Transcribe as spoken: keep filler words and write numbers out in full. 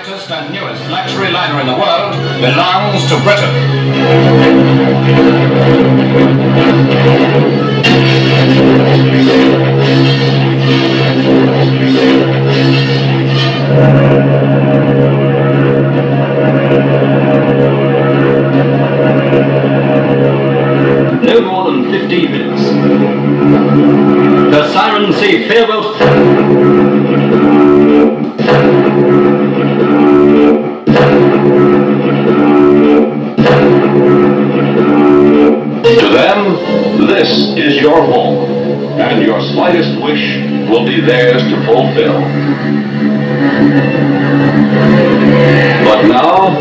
brightest and newest luxury liner in the world belongs to Britain. No more than fifteen minutes. The sirens say farewell. To them, this is your home, and your slightest wish will be theirs to fulfill. But now,